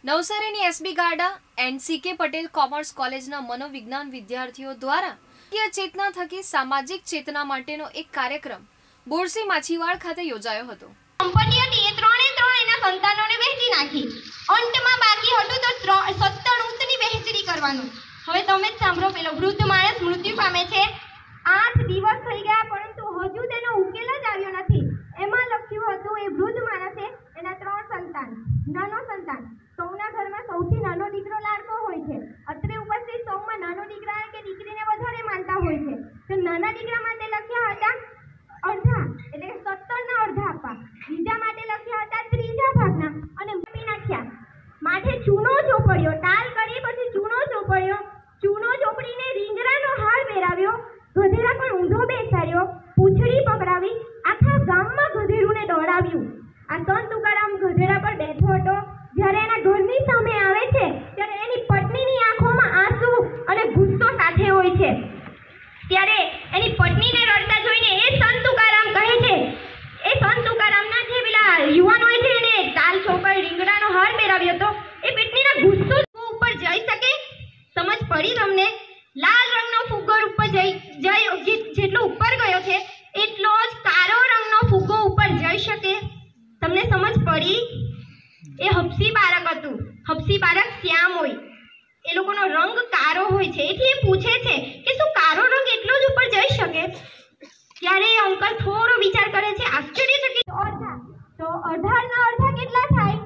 નવસારીની SB Garda and CK Patel commerce કોલેજના મનોવિજ્ઞાન વિદ્યાર્થીઓ દ્વારા ચેતના થકી સામાજિક ચેતના માટેનો એક કાર્યક્રમ બોરસી માછીવાડ ખાતે યોજાયો હતો। કંપનીએ ત્રણેના સંતાનોને વહેંચી નાખી। અંતમાં બાકી હતું તો 17 ઊંટની વહેંચણી કરવાનું। હવે તમે જ સાંભળો, પેલો વૃદ્ધ માણસ મૃત્યુ પામે છે। 8 દિવસ થઈ ગયા પરંતુ હજુ તેનો ઉકેલ જ આવ્યો નથી। એમાં લખ્યું હતું એ વૃદ્ધ માણસે એના 3 સંતાન, નાનો સંતાન સૌના ઘરમાં સૌથી નાનો દીકરો લાડકો હોય છે। અત્રે ઉપરથી સૌમાં નાનો દીકરા કે દીકરીને વધારે માનતા હોય છે। તો નાના દીકરા માટે લખ્યા હતા અડધા, એટલે કે 17 ના અડધા આપવા। બીજા માટે લખ્યા હતા ત્રીજા ભાગના અને મૂકી નાખ્યા। માથે ચૂનો ચોપડ્યો, ટાલ કરી પછી ચૂનો ચોપડ્યો, ચૂનો ચોપડીને રીંગણાનો હાર પહેરાવ્યો, ગધેડા પર ઊંધો બેસાડ્યો, પૂંછડી પકડાવી આખા ગામમાં ગધેડુને દોડાવ્યું। આ સંત તુકારામ ગધેડા પર બેઠો હતો। જ્યારે એના ઘરની સામે આવે છે ત્યારે એની પત્નીની આંખોમાં આંસુ અને ગુસ્સો સાથે હોય છે। ત્યારે એની પત્નીને રડતા જોઈને એ સંત તુકારામ કહે છે, એ સંત તુકારામના જે પેલા યુવાન હોય છે એને તાલ ચોપડ રીંગણાનો હાર પહેરાવ્યો હતો, એ પત્નીના ગુસ્સો ઉપર જઈ શકે? સમજ પડી તમને? લાલ રંગનો ફુગ્ગો ઉપર જેટલો ઉપર ગયો છે એટલો જ કાળો રંગનો ફુગ્ગો ઉપર જઈ શકે? તમને સમજ પડી? એ હબસી બાળક હતું। હબસી બાળક શ્યામ હોય, એ લોકોનો રંગ કાળો હોય છે, એથી એ પૂછે છે કે શું કાળો રંગ એટલો જ ઉપર જઈ શકે? ત્યારે એ અંકલ થોડો વિચાર કરે છે, આશ્ચર્યચકિત। અડધા, તો 18 ના અડધા કેટલા થાય?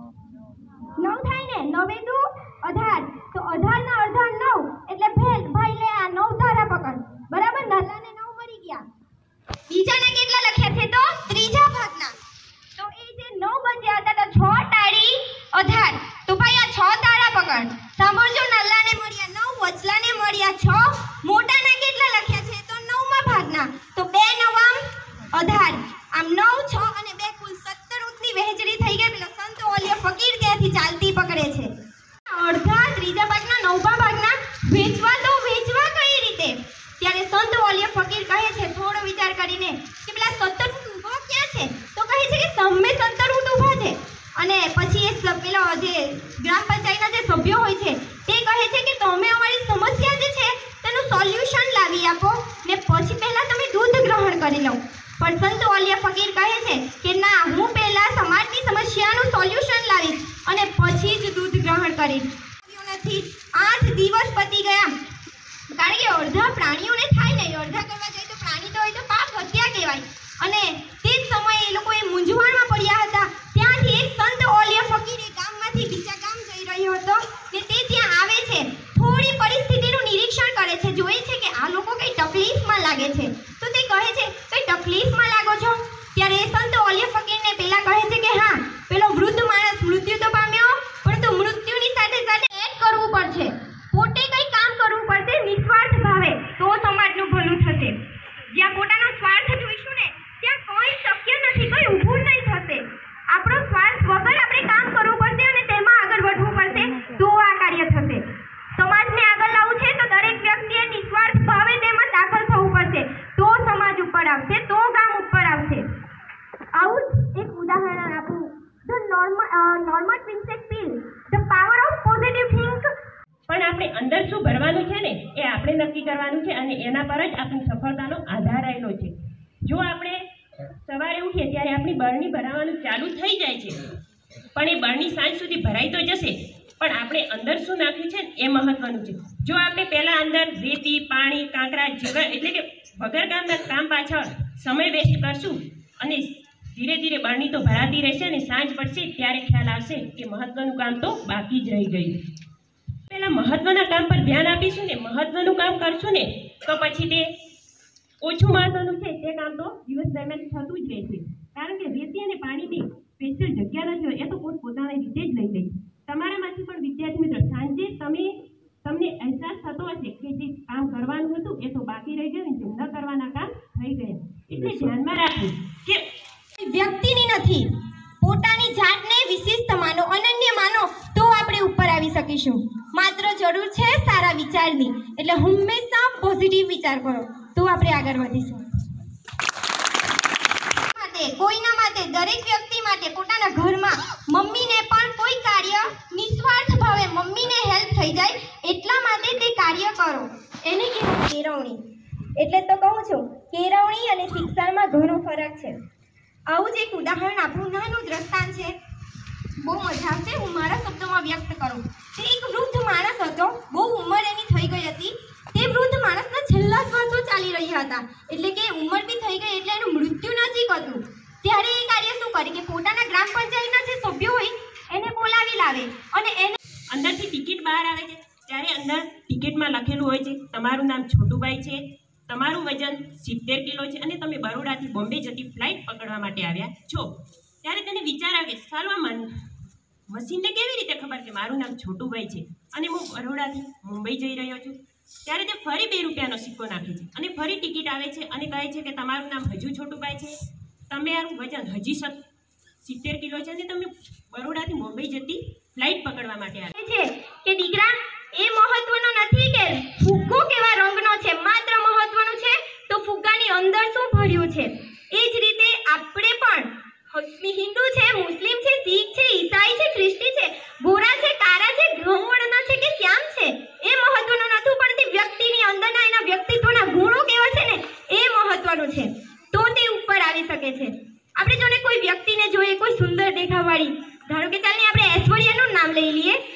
9 થાય ને? 9 દુ 18, તો 18 ના અડધા 9, એટલે ભાઈ લે આ 9 ધારા પકડ, બરાબર? નાલાને 9 મળી ગયા। બીજાના કેટલા લખ્યા છે? તો ત્રીજા ભાગના, તો એ જે 9 બચ્યા હતા તો 6 ટાળી 18, તો ભાઈ આ 6 તાળા પકડ। સાંભળજો, નલ્લાને મળ્યા 9, વચલાને મળ્યા 6, મોટાના કેટલા લખ્યા છે? તો 9મા ભાગના, તો 2 નવામ 18, આમ 9, 6 અને 2 કુલ 17 ઊંટની વહેંચણી થઈ ગઈ। પેલો સંત ઓલિયો ફકીર ત્યાંથી ચાલતી પકડે છે। અડધા ત્રીજા ભાગના 9મા ભાગના વેચવા તો વેચવા કઈ રીતે? ત્યારે સંત ઓલિયો ફકીર કહે છે થોડો વિચાર કરીને કે પેલા 17 ઊંટ ઊભા ક્યાં છે? તો કહે છે કે સામે 17 ઊંટ ઊભા છે। અને પછી એ પેલો જે ગ્રામ પંચાયતના જે સભ્યો હોય છે તે કહે છે કે તમે અમારી સમસ્યા જે છે તેનું સોલ્યુશન લાવી આપો ને પછી પહેલા તમે દૂધ ગ્રહણ કરી લો। પણ સંત ઓલિયા ફકીર કહે છે કે ના, હું પહેલા સમાજની સમસ્યાનું સોલ્યુશન લાવીશ અને પછી જ દૂધ ગ્રહણ કરીશ। નથી 8 દિવસ પતી ગયા, કારણ કે અડધા પ્રાણીઓને થાય નહીં, અડધા કરવા જાય તો પ્રાણી તો હોય તો પાપ હત્યા કહેવાય। અને તે જ સમયે એ લોકો એ મૂંઝવણમાં પડ્યા હતા। ત્યાંથી એક સંત ઓલિયા ફકીર એ ગામમાંથી બીજા ગામ જઈ રહ્યો હતો ને તે ત્યાં આવે છે, થોડી પરિસ્થિતિનું નિરીક્ષણ કરે છે, જોઈ છે કે આ લોકો કઈ તકલીફમાં લાગે છે, તો તે કહે છે કઈ તકલીફમાં લાગો છો? ત્યારે એ સંત ઓલિયા ફકીરને પેલા કહે છે કે હા, પેલો વૃદ્ધ માણસ મૃત્યુ તો પામ્યો, પરંતુ મૃત્યુની સાથે સાથે એક કરવું પડશે, પોતે કઈ કામ કરવું પડશે નિસ્વાર્થ ભાવે, તો સમાજનું ભલું થશે। જ્યાં પોતાનો સ્વાર્થ જોઈશું ને ત્યાં કોઈ શક્ય નથી, કોઈ ઊભું નહીં થશે। આપણો સ્વાર્થ વગર આપણે કામ કરવું પડશે અને તેમાં આગળ વધવું પડશે, તો આ કાર્ય થશે। સમાજને આગળ લાવવું છે તો દરેક વ્યક્તિએ નિસ્વાર્થ ભાવે તેમાં દાખલ થવું પડશે, તો સમાજ ઉપર આવશે, તો ગામ ઉપર આવશે। આવું જ એક ઉદાહરણ આપું, the Norman Vincent Peale, the power of positive think. પણ આપણે અંદર શું ભરવાનું છે ને એ આપણે નક્કી કરવાનું છે અને એના પર જ આપણી સફળતાનો આધાર રહેલો છે। જો આપણે સવારે ઉઠીએ ત્યારે આપણી બરણી ભરાવાનું ચાલુ થઈ જાય છે, પણ એ બરણી સાંજ સુધી ભરાઈ તો જશે, પણ આપણે અંદર શું નાખ્યું છે એ મહત્વનું છે। જો આપણે પહેલાં અંદર રેતી, પાણી, કાંકરા જેવા એટલે કે વગર કામના કામ પાછળ સમય વેસ્ટ કરશું અને ધીરે ધીરે બરણી તો ભરાતી રહેશે અને સાંજ પડશે ત્યારે ખ્યાલ આવશે કે મહત્વનું કામ તો બાકી જ રહી ગયું। પહેલાં મહત્વના કામ પર ધ્યાન આપીશું ને, મહત્વનું કામ કરશું ને, તો પછી તે ઓછું મહત્વનું છે તે કામ તો દિવસ દરમિયાન થતું જ રહેશે। કારણ કે રેતી અને પાણીની સ્પેશિયલ જગ્યા નથી હોય, એ તો પોતાની રીતે જ લઈ લઈશ। તમારામાંથી પણ વિદ્યાર્થી મિત્રો સાંજે તમને અહેસાસ થતો હશે કે જે કામ કરવાનું હતું એ તો બાકી રહી ગયું, જે ન કરવાના કામ થઈ ગયા। એટલે ધ્યાનમાં રાખવું કે વ્યક્તિની નથી, પોતાની જાતને વિશિષ્ટ માનો, અનન્ય માનો, તો આપણે ઉપર આવી શકીશું। માત્ર જરૂર છે સારા વિચારની, એટલે હંમેશા પોઝિટિવ વિચાર કરો, તો આપણે આગળ વધીશું। કોઈના માટે, દરેક વ્યક્તિ માટે, પોતાના ઘરમાં મમ્મીને પણ કોઈ કાર્ય નિસ્વાર્થ કેળવણી. એટલે તો કહું છું, કેળવણી અને શિક્ષણમાં ઘણો ફરક છે. આવું જ એક ઉદાહરણ આપણું નાનું દ્રષ્ટાંત છે. બહુ મજા આવશે, હું મારા શબ્દોમાં વ્યક્ત કરું. તે એક વૃદ્ધ માણસ હતો, બહુ ઉંમર એની થઈ ગઈ હતી. તે વૃદ્ધ માણસના છેલ્લા શ્વાસો ચાલી રહ્યા હતા, એટલે કે ઉંમર બી થઈ ગઈ, એટલે એનું મૃત્યુ નજીક હતું. ત્યારે એ કાર્ય શું કરે કે પોતાના ગ્રામ પંચાયતના જે સભ્યો હોય એને બોલાવી લાવે અને એને અંદરથી ટિકિટ બહાર આવે છે. ત્યારે અંદર ટિકિટમાં લખેલું હોય છે તમારું નામ છોટુભાઈ છે, તમારું વજન 70 કિલો છે અને તમે બરોડાથી બોમ્બે જતી ફ્લાઇટ પકડવા માટે આવ્યા છો. ત્યારે તેને વિચાર આવે કે સારું આ મશીનને કેવી રીતે ખબર કે મારું નામ છોટુભાઈ છે અને હું બરોડાથી મુંબઈ જઈ રહ્યો છું. ત્યારે તે ફરી 2 રૂપિયાનો સિક્કો નાખે છે અને ફરી ટિકિટ આવે છે અને કહે છે કે તમારું નામ હજુ છોટુભાઈ છે, તમારું વજન હજી 70 કિલો છે અને તમે બરોડાથી મુંબઈ જતી ફ્લાઇટ પકડવા માટે આવ્યા છે કે દીકરા, એ મહત્વનું નથી કે ફુગ્ગો કેવા રંગનો છે, માત્ર મહત્વનું છે તો ફુગ્ગાની અંદર શું ભર્યું છે. એ જ રીતે આપણે પણ હિન્દુ છે, મુસ્લિમ છે, શીખ છે, ઈસાઈ છે, ખ્રિસ્તી છે, ગોરા છે, કાળા છે, ઘઉંવર્ણના છે કે શ્યામ છે, એ મહત્વનું નથી, પણ તે વ્યક્તિની અંદરના એના વ્યક્તિત્વના ગુણો કેવા છે ને એ મહત્વનું છે. તો તે ઉપર આવી શકે છે. આપણે જોને કોઈ વ્યક્તિને જોઈએ, કોઈ સુંદર દેખાવાળી, ધારો કે ચાલને આપણે ઐશ્વર્યાનું નામ લઈ લઈએ,